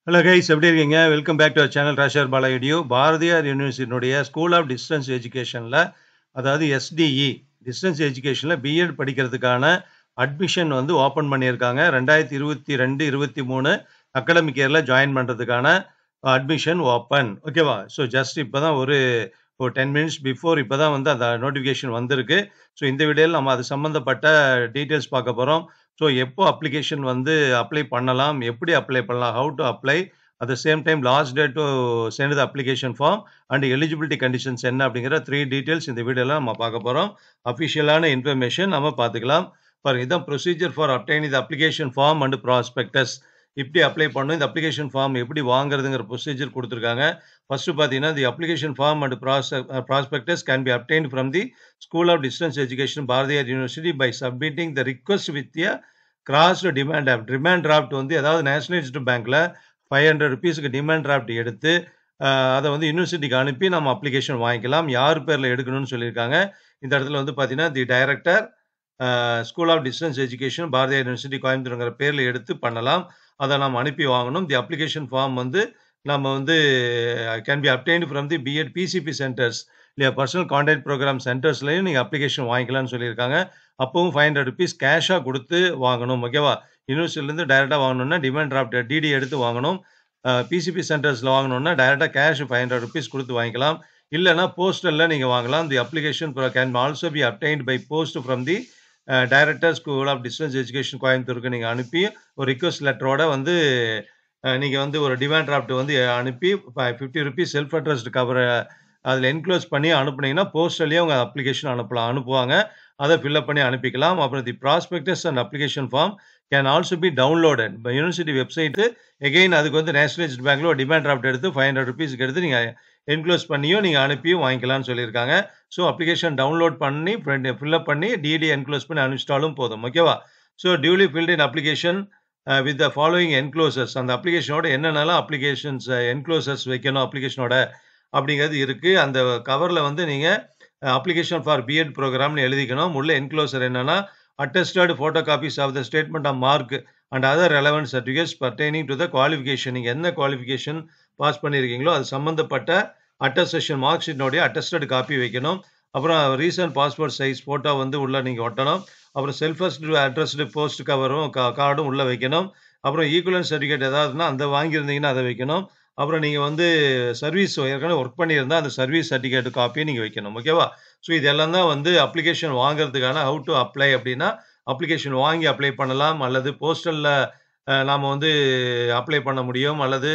Hello guys, எப்படி இருக்கீங்க? Welcome back to our channel rajasekarbalaedu. Bharathiyar யூனிவர்சிட்டியினுடைய ஸ்கூல் ஆஃப் டிஸ்டன்ஸ் எஜுகேஷன்ல, அதாவது எஸ்டிஇ டிஸ்டன்ஸ் எஜுகேஷன்ல பிஎட் படிக்கிறதுக்கான அட்மிஷன் வந்து ஓப்பன் பண்ணியிருக்காங்க. 2022-23 அகாடமிக் இயர்ல ஜாயின் பண்றதுக்கான அட்மிஷன் ஓப்பன். ஓகேவா? ஸோ ஜஸ்ட் இப்பதான் ஒரு 10 மினிட்ஸ் பிஃபோர் இப்பதான் வந்து அந்த நோட்டிஃபிகேஷன் வந்திருக்கு. ஸோ இந்த வீடியோவில் நம்ம அது சம்பந்தப்பட்ட டீட்டெயில்ஸ் பார்க்க போறோம். ஸோ எப்போ அப்ளிகேஷன் வந்து அப்ளை பண்ணலாம், எப்படி அப்ளை பண்ணலாம், how to apply, at the same time last date to send the application form and eligibility conditions என்ன அப்படிங்கிற 3 டீட்டெயில்ஸ் இந்த வீடியோவில் நம்ம பார்க்க போகிறோம். அஃபிஷியலான இன்ஃபர்மேஷன் நம்ம பார்த்துக்கலாம். பாருங்க, இதான் procedure for obtaining the application form and prospectus. இப்படி அப்ளை பண்ணணும், இந்த அப்ளிகேஷன் ஃபார்ம் எப்படி வாங்குறதுங்கிற ப்ரொசீஜர் கொடுத்துருக்காங்க. ஃபர்ஸ்ட் பார்த்தீங்கன்னா, the application form and prospectus can be obtained from the school of distance education Bharathiyar university by submitting the request with a crossed demand draft. Demand draft வந்து அதாவது nationalised பேங்க்ல 500 ருபீஸுக்கு demand draft எடுத்து அதை வந்து யூனிவர்சிட்டிக்கு அனுப்பி நம்ம அப்ளிகேஷன் வாங்கிக்கலாம். யார் பேரில் எடுக்கணும்னு சொல்லியிருக்காங்க. இந்த இடத்துல வந்து பார்த்தீங்கன்னா, the director school of distance education Bharathiyar university கோயம்புத்தூருங்கிற பேரில் எடுத்து பண்ணலாம். அதை நம்ம அனுப்பி வாங்கணும். தி அப்ளிகேஷன் ஃபார்ம் வந்து நம்ம வந்து can be obtained from the B.Ed PCP centres இல்லையா, பர்சனல் கான்டாக்ட் ப்ரோக்ராம் சென்டர்ஸ்லையும் நீங்கள் அப்ளிகேஷன் வாங்கிக்கலாம்னு சொல்லியிருக்காங்க. அப்பவும் 500 ருபீஸ் கேஷாக கொடுத்து வாங்கணும். ஓகேவா? யூனிவர்சிட்டிலேருந்து டைரெக்டாக வாங்கணும்னா டிமாண்ட் டிராஃப்ட் டிடி எடுத்து வாங்கணும். பிசிபி சென்டர்ஸில் வாங்கணும்னா டைரெக்டாக கேஷ் 500 ருபீஸ் கொடுத்து வாங்கிக்கலாம். இல்லைனா போஸ்டலில் நீங்கள் வாங்கலாம். The application can also be obtained by post from the director school of distance education கோயம்புத்தூருக்கு நீங்கள் அனுப்பி ஒரு ரிக்வஸ்ட் லெட்டரோட வந்து நீங்கள் வந்து ஒரு டிமாண்ட் டிராஃப்ட் வந்து அனுப்பி 50 ருபீஸ் செல்ஃப் அட்ரஸ்ட் கவர் அதில் என்க்ளோஸ் பண்ணி அனுப்புனீங்கன்னா போஸ்டல்லையே உங்கள் அப்ளிகேஷன் அனுப்புவாங்க. அதை ஃபில்அப் பண்ணி அனுப்பிக்கலாம். அப்புறம் the prospectus and application form can also be downloaded by university website. Again அதுக்கு வந்து நேஷனலைஸ்ட் பேங்க்ல ஒரு டிமாண்ட் டிராஃப்ட் எடுத்து 500 ருபீஸ்க்கு எடுத்து நீங்கள் என்க்ளோஸ் பண்ணியும் நீங்கள் அனுப்பியும் வாங்கிக்கலாம்னு சொல்லியிருக்காங்க. ஸோ அப்ளிகேஷன் டவுன்லோட் பண்ணி ஃபில்அப் பண்ணி டிடி என்க்ளோஸ் பண்ணி அனுப்பிச்சிட்டாலும் போதும். ஓகேவா? So duly filled in application with the following enclosures. அந்த அப்ளிகேஷனோட என்னென்னலாம் அப்ளிகேஷன்ஸ் என்க்ளோசர்ஸ் வைக்கணும் அப்ளிகேஷனோட அப்படிங்கிறது இருக்குது. அந்த கவரில் வந்து நீங்கள் அப்ளிகேஷன் ஃபார் B.Ed ப்ரோக்ராம்னு எழுதிக்கணும். உள்ள என்க்ளோசர் என்னன்னா, attested photocopies of the statement of mark and other relevant certificates pertaining to the qualification. நீங்கள் என்ன குவாலிஃபிகேஷன் பாஸ் பண்ணியிருக்கீங்களோ அது சம்மந்தப்பட்ட அட்டஸ்டேஷன் மார்க் ஷீட்னுடைய அட்டஸ்டட் காப்பி வைக்கணும். அப்புறம் ரீசன்ட் பாஸ்போர்ட் சைஸ் ஃபோட்டோ வந்து உள்ளே நீங்கள் ஒட்டணும். அப்புறம் செல்ஃப் அட்ரஸ்டு போஸ்ட் கவரும் கார்டும் உள்ளே வைக்கணும். அப்புறம் ஈக்குவலன்ஸ் சர்டிஃபிகேட் ஏதாவதுன்னா அந்த வாங்கியிருந்தீங்கன்னா அதை வைக்கணும். அப்புறம் நீங்கள் வந்து சர்வீஸ் ஏற்கனவே ஒர்க் பண்ணியிருந்தால் அந்த சர்வீஸ் சர்டிஃபிகேட் காப்பியை நீங்கள் வைக்கணும். ஓகேவா? ஸோ இதெல்லாம் தான் வந்து அப்ளிகேஷன் வாங்குறதுக்கான ஹவு டு அப்ளை. அப்படின்னா அப்ளிகேஷன் வாங்கி அப்ளை பண்ணலாம், அல்லது போஸ்டலில் நாம் வந்து அப்ளை பண்ண முடியும், அல்லது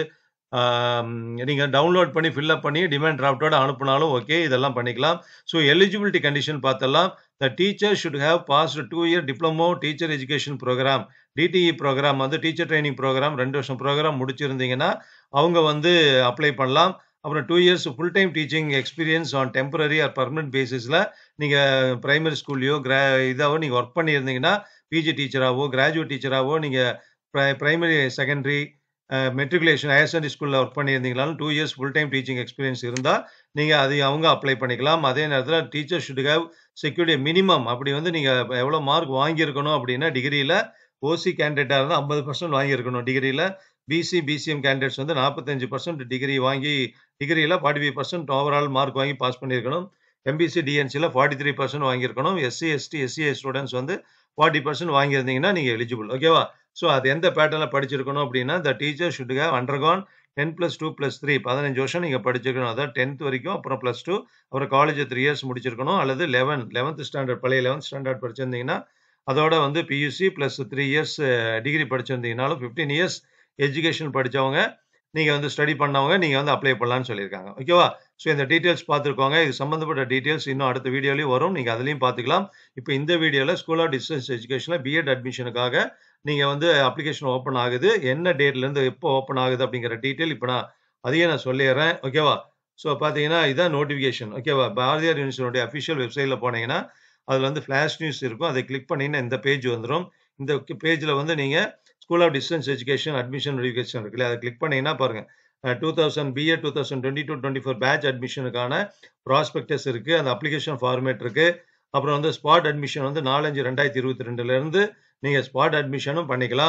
நீங்கள் டவுன்லோட் பண்ணி ஃபில்அப் பண்ணி டிமாண்ட் டிராஃப்டோட அனுப்புனாலும் ஓகே, இதெல்லாம் பண்ணிக்கலாம். ஸோ எலிஜிபிலிட்டி கண்டிஷன் பார்த்தலாம். The teacher should have passed 2 year diploma teacher education programme. DTE programme வந்து டீச்சர் ட்ரைனிங் ப்ரோக்ராம் 2 வருஷம் ப்ரோக்ராம் முடிச்சிருந்தீங்கன்னா அவங்க வந்து அப்ளை பண்ணலாம். அப்புறம் 2 years full time teaching experience on temporary or permanent பேசிஸில் நீங்கள் பிரைமரி ஸ்கூல்லையோ இதாவோ நீங்கள் ஒர்க் பண்ணியிருந்தீங்கன்னா, பிஜி டீச்சராகவோ கிராஜுவேட் டீச்சராகவோ நீங்கள் primary secondary matriculation higher secondary ஸ்கூலில் ஒர்க் பண்ணியிருந்தீங்களாலும் 2 years full time teaching experience இருந்தால் நீங்கள் அதை அவங்க அப்ளை பண்ணிக்கலாம். அதே நேரத்தில் teacher should have secured minimum. அப்படி வந்து நீங்கள் எவ்வளோ மார்க் வாங்கியிருக்கணும் அப்படின்னா, டிகிரியில் ஓசி கேண்டிடேட்டாக இருந்தால் 50% வாங்கியிருக்கணும். டிகிரியில் பிசிஎம் கேண்டிடேட்ஸ் வந்து 45% டிகிரி வாங்கி டிகிரியில் 45% ஓவரால் மார்க் வாங்கி பாஸ் பண்ணியிருக்கணும். எம்பிசி டிஎன்சியில் 43% வாங்கியிருக்கணும். SC/ST SCI ஸ்டூடெண்ட்ஸ் வந்து 40% வாங்கியிருந்தீங்கன்னா நீங்கள் எலிஜிபிள். ஓகேவா? ஸோ அது எந்த பேட்டர்னில் படிச்சிருக்கணும் அப்படின்னா, the teacher should have undergone 10+2+3 15 வருஷம் நீங்கள் படிச்சிருக்கணும். அதாவது 10th வரைக்கும், அப்புறம் +2, அப்புறம் காலேஜ் 3 இயர்ஸ் முடிச்சிருக்கணும். அல்லது 11th ஸ்டாண்டர்ட் பழைய 11th ஸ்டாண்டர்ட் படிச்சிருந்தீங்கன்னா அதோட வந்து பியூசி ப்ளஸ் 3 இயர்ஸ் டிகிரி படிச்சிருந்தீங்கனாலும் 15 இயர்ஸ் எஜுகேஷன் படித்தவங்க நீங்கள் வந்து ஸ்டடி பண்ணவங்க நீங்கள் வந்து அப்ளை பண்ணலான்னு சொல்லியிருக்காங்க. ஓகேவா? ஸோ இந்த டீட்டெயில்ஸ் பார்த்துருக்கோங்க. இது சம்மந்தப்பட்ட டீட்டெயில்ஸ் இன்னும் அடுத்த வீடியோலையும் வரும், நீங்கள் அதுலேயும் பார்த்துக்கலாம். இப்போ இந்த வீடியோவில் ஸ்கூல் ஆஃப் டிஸ்டன்ஸ் எஜுகேஷனில் B.Ed அட்மிஷனுக்காக நீங்கள் வந்து அப்ளிகேஷன் ஓப்பன் ஆகுது, என்ன டேட்லேருந்து எப்போ ஓப்பன் ஆகுது அப்படிங்கிற டீட்டெயில் இப்போ நான் சொல்லிடுறேன். ஓகேவா? ஸோ பார்த்தீங்கன்னா இதுதான் நோட்டிஃபிகேஷன். ஓகேவா? பாரதியார் யூனிவர்சிட்டியோடைய அஃபிஷியல் வெப்சைட்டில் போனீங்கன்னா அதில் வந்து ஃப்ளாஷ் நியூஸ் இருக்கும். அதை கிளிக் பண்ணிங்கன்னா இந்த பேஜ் வந்துடும். இந்த பேஜில் வந்து நீங்கள் school of distance education admission notification இருக்குல்ல, அதை கிளிக் பண்ணிங்கன்னா பாருங்கள், 2000 B.Ed 2022-24 பேட்ச் அட்மிஷனுக்கான ப்ராஸ்பெக்டஸ் இருக்குது, அந்த அப்ளிகேஷன் ஃபார்மேட் இருக்குது. அப்புறம் வந்து ஸ்பாட் அட்மிஷன் வந்து 4/5/2022 நீங்கள் ஸ்பாட் அட்மிஷனும் பண்ணிக்கலாம்.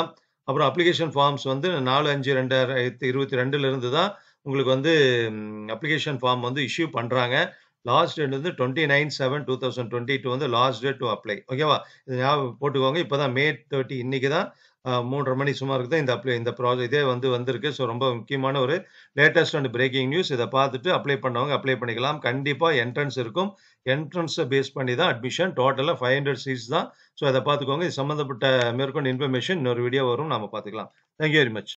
அப்புறம் அப்ளிகேஷன் ஃபார்ம்ஸ் வந்து 4/5/2022 இருந்து தான் உங்களுக்கு வந்து அப்ளிகேஷன் ஃபார்ம் வந்து இஷ்யூ பண்றாங்க. லாஸ்ட் டேட் வந்து 29/7/2022 வந்து லாஸ்ட் டேட் டு அப்ளை. ஓகேவா? இது ஞாபகம் போட்டுக்கோங்க. இப்பதான் மே 30 இன்னைக்கு தான் 3:30 மணி சுமாருக்கு தான் இந்த இதே வந்து வந்திருக்கு. ஸோ ரொம்ப முக்கியமான ஒரு லேட்டஸ்ட் அண்ட் பிரேக்கிங் நியூஸ். இத பார்த்துட்டு அப்ளை பண்ணவங்க அப்ளை பண்ணிக்கலாம். கண்டிப்பா என்ட்ரன்ஸ் இருக்கும். என்ட்ரன்ஸ பேஸ் பண்ணி தான் அட்மிஷன். டோட்டலா 500 சீட்ஸ் தான். ஸோ அத பார்த்துக்கோங்க. இது சம்மந்தப்பட்ட மேற்கொண்டு இன்ஃபர்மேஷன் இன்னொரு வீடியோ வரும். நாம பார்த்துக்கலாம். Thank you very much.